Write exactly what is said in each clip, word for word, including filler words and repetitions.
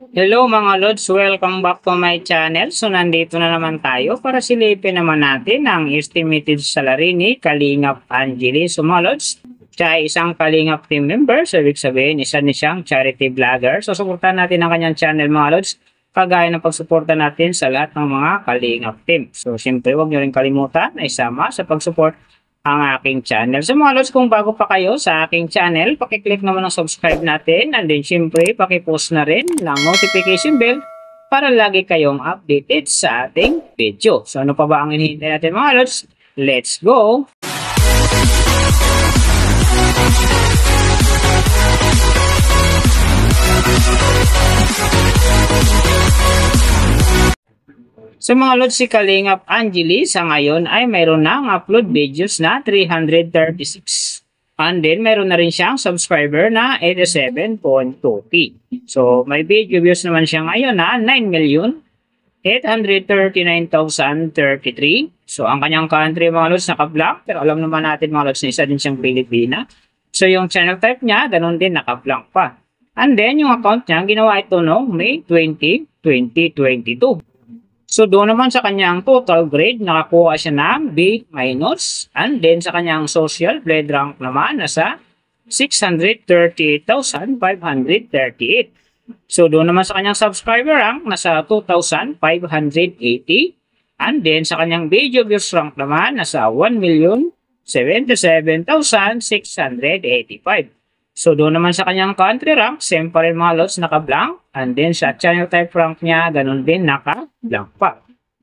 Hello mga Lods, welcome back to my channel. So nandito na naman tayo para silipin naman natin ang estimated salary ni Kalingap Angeli. So mga Lods, siya ay isang Kalingap team member. So ibig sabihin, isa ni siyang charity vlogger. So suportahan natin ang kanyang channel mga Lods, kagaya ng pagsuporta natin sa lahat ng mga Kalingap team. So siyempre huwag nyo rin kalimutan na isama sa pagsupport ang aking channel. So mga Lods, kung bago pa kayo sa aking channel, pakiclick naman ang subscribe natin, and then syempre pakipost na rin ng notification bell para lagi kayong updated sa ating video. So ano pa ba ang hinihintay natin mga Lods? Let's go! So mga Lods, si Kalingap Angeli sa ngayon ay mayroon na upload videos na three hundred thirty-six. And then mayroon na rin siyang subscriber na eighty-seven point two K. So may video views naman siya ngayon na nine million eight hundred thirty-nine thousand thirty-three. So ang kanyang country mga Lods naka-blank, pero alam naman natin mga Lods na isa din siyang Pilipina. So yung channel type niya, ganun din naka-blank pa. And then yung account niya, ginawa ito noong May twentieth, twenty twenty-two. So doon naman sa kanyang total grade, nakakuha siya ng B minus. And then sa kanyang social blade rank naman, nasa six hundred thirty-eight thousand five hundred thirty-eight. So doon naman sa kanyang subscriber rank, nasa two thousand five hundred eighty. And then sa kanyang video views rank naman, nasa one million seventy-seven thousand six hundred eighty-five. So doon naman sa kanyang country rank, same pa rin mga Lods, naka-blank. And then sa channel type rank niya, ganun din, naka-blank pa.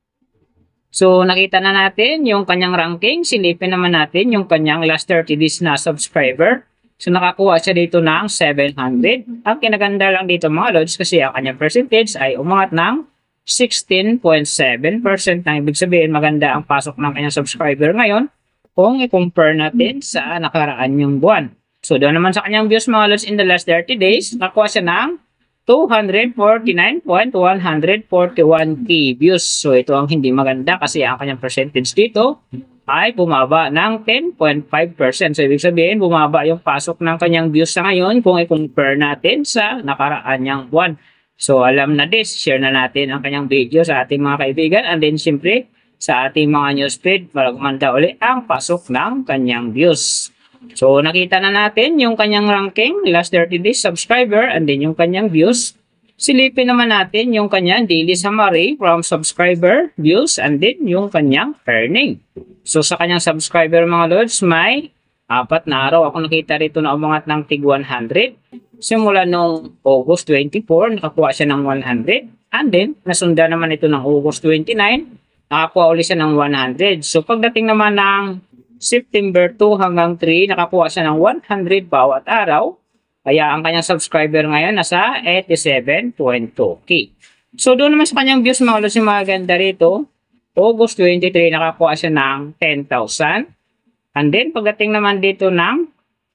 So nakita na natin yung kanyang ranking. Silipin naman natin yung kanyang last thirty days na subscriber. So nakakuha siya dito ng seven hundred. Ang kinaganda lang dito mga Lods, kasi ang kanyang percentage ay umangat ng sixteen point seven percent. Na ibig sabihin maganda ang pasok ng kanyang subscriber ngayon kung i-compare natin sa nakaraan yung buwan. So doon naman sa kanyang views mga Lods in the last thirty days, nakuha siya ng two hundred forty-nine point one four one K views. So ito ang hindi maganda kasi ang kanyang percentage dito ay bumaba ng ten point five percent. So ibig sabihin bumaba yung pasok ng kanyang views sa ngayon kung i-compare natin sa nakaraan niyang buwan. So alam na this, share na natin ang kanyang video sa ating mga kaibigan, and then siyempre sa ating mga newsfeed para gumanda uli ang pasok ng kanyang views. So nakita na natin yung kanyang ranking, last thirty days subscriber, and then yung kanyang views. Silipin naman natin yung kanyang daily summary from subscriber, views, and then yung kanyang earning. So sa kanyang subscriber mga Lods, may apat na araw ako nakita rito na umangat ng tig one hundred. Simula nung August twenty-four, nakakuha siya ng one hundred. And then nasunda naman ito ng August twenty-nine, nakakuha ulit siya ng one hundred. So pagdating naman ng September two hanggang three, nakakuha siya ng one hundred bawat araw. Kaya ang kanyang subscriber ngayon nasa eighty-seven point two K. So doon naman sa kanyang views mga Lods, yung maganda rito, August twenty-three, nakakuha siya ng ten thousand. And then pagdating naman dito ng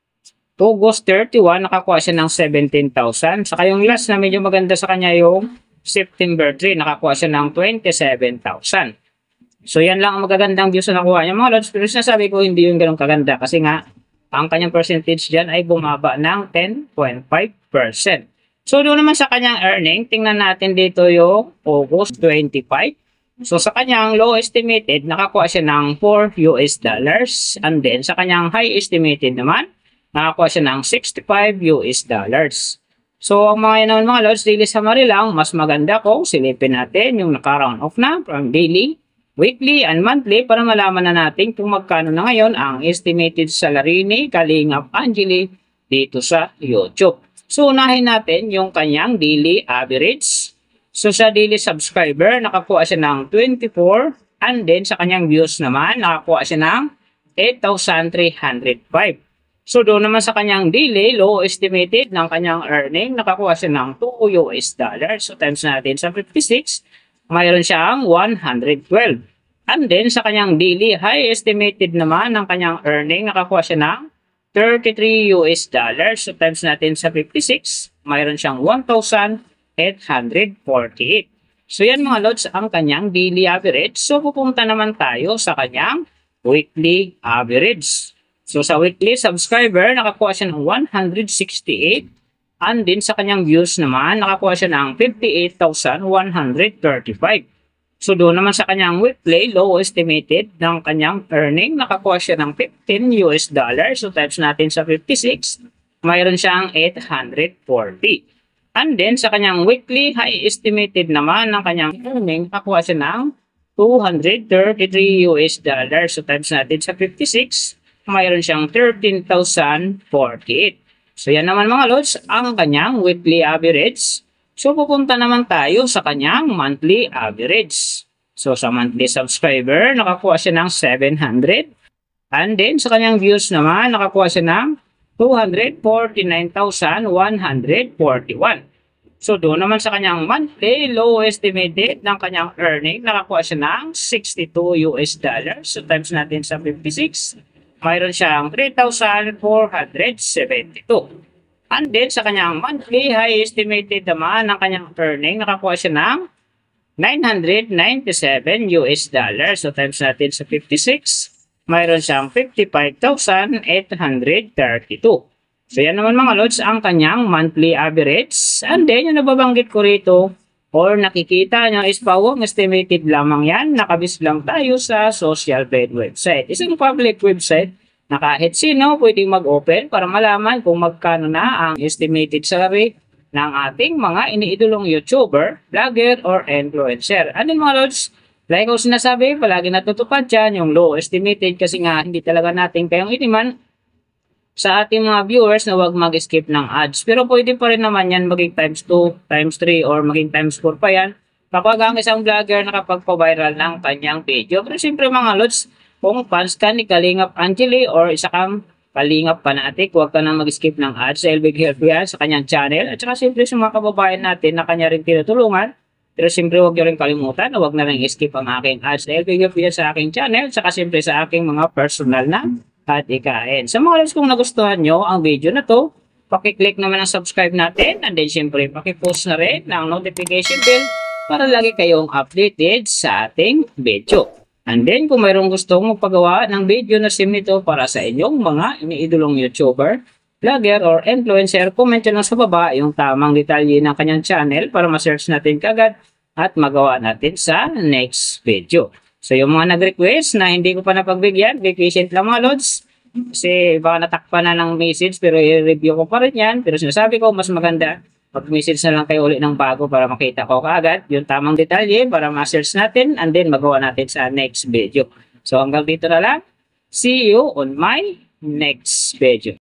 August thirty-one, nakakuha siya ng seventeen thousand. Saka yung last na medyo maganda sa kanya yung September three, nakakuha siya ng twenty-seven thousand. So yan lang ang magagandang views na nakuha niya mga Lods. Pero sinasabi ko hindi yung ganun kaganda kasi nga ang kanyang percentage dyan ay bumaba ng ten point five percent. So doon naman sa kanyang earning, tingnan natin dito yung August twenty-five. So sa kanyang low estimated, nakakuha siya ng four U S dollars. And then sa kanyang high estimated naman, nakakuha siya ng sixty-five U S dollars. So ang mga yun naman mga Lods, daily summary lang, mas maganda kung silipin natin yung naka-round off na from daily, weekly, and monthly para malaman na natin kung magkano na ngayon ang estimated salary ni Kalingap Angeli dito sa YouTube. So unahin natin yung kanyang daily average. So sa daily subscriber, nakakuha siya ng twenty-four, and then sa kanyang views naman, nakakuha siya ng eight thousand three hundred five. So doon naman sa kanyang daily low estimated ng kanyang earning, nakakuha siya ng two U S dollars. So times natin sa fifty-six, mayroon siyang one hundred twelve. And then sa kanyang daily high estimated naman ng kanyang earning, nakakuha siya ng thirty-three U S dollars. So times natin sa fifty-six, mayroon siyang one thousand eight hundred forty-eight. So yan mga Lods ang kanyang daily average. So pupunta naman tayo sa kanyang weekly average. So sa weekly subscriber, nakakuha siya ng one hundred sixty-eight. And din sa kanyang views naman, nakakuha siya ng fifty-eight thousand one hundred thirty-five. So doon naman sa kanyang weekly, low estimated ng kanyang earning, nakakuha siya ng fifteen U S dollars. So times natin sa fifty-six, mayroon siyang eight hundred forty. And then sa kanyang weekly, high estimated naman ng kanyang earning, nakakuha siya ng two hundred thirty-three U S dollars. So times natin sa fifty-six, mayroon siyang thirteen thousand forty-eight. So yan naman mga lods, ang kanyang weekly average. So pupunta naman tayo sa kanyang monthly average. So sa monthly subscriber, nakakuha siya ng seven hundred. And then sa kanyang views naman, nakakuha siya ng two hundred forty-nine thousand one hundred forty-one. So doon naman sa kanyang monthly, low estimated ng kanyang earning, nakakuha siya ng sixty-two U S dollars. So times natin sa fifty-six, mayroon siyang three thousand four hundred seventy-two. And then sa kanyang monthly, high estimated naman ng kanyang earning, nakakuha siya ng nine hundred ninety-seven U S dollars. So times natin sa fifty-six, mayroon siyang fifty-five thousand eight hundred thirty-two. So yan naman mga lods ang kanyang monthly average. And then yung nababanggit ko rito or nakikita nyo is pawang estimated lamang yan. Nakabis lang tayo sa social blade website. Isang public website na kahit sino pwedeng mag-open para malaman kung magkano na ang estimated salary ng ating mga iniidolong YouTuber, vlogger, or influencer. And then mga lods, like ko sinasabi, palagi natutupad dyan yung low estimated kasi nga hindi talaga natin kayong iniman sa ating mga viewers na huwag mag-skip ng ads. Pero pwede pa rin naman yan maging times two, times three, or maging times four pa yan kapag ang isang vlogger nakapagpa-viral ng kanyang video. Pero siyempre mga lods, kung fans ka ni Kalingap Angeli or isa kang Kalingap fanatic, huwag ka na mag-skip ng ads dahil big help yan sa kanyang channel. At saka siyempre sa mga kababayan natin na kanya rin tinutulungan. Pero siyempre huwag nyo rin kalimutan na huwag na rin skip ang aking ads dahil big help yan sa aking channel. At saka siyempre sa aking mga personal na at ikain. Sa mga lods, kung nagustuhan nyo ang video na to, pakiclick naman ang subscribe natin and then syempre pakipost na rin ng notification bell para lagi kayong updated sa ating video. And then kung mayroong gustong magpagawa ng video na sim nito para sa inyong mga iniidolong YouTuber, vlogger or influencer, comment nyo lang sa baba yung tamang detalye ng kanyang channel para ma-search natin kagad at magawa natin sa next video. So yung mga nag-request na hindi ko pa napagbigyan, be patient lang mga lods. Kasi baka natakpan na ng message pero i-review ko pa rin yan. Pero sinasabi ko mas maganda mag-message na lang kayo ulit ng bago para makita ko kaagad yung tamang detalye para ma-search natin and then magawa natin sa next video. So hanggang dito na lang. See you on my next video.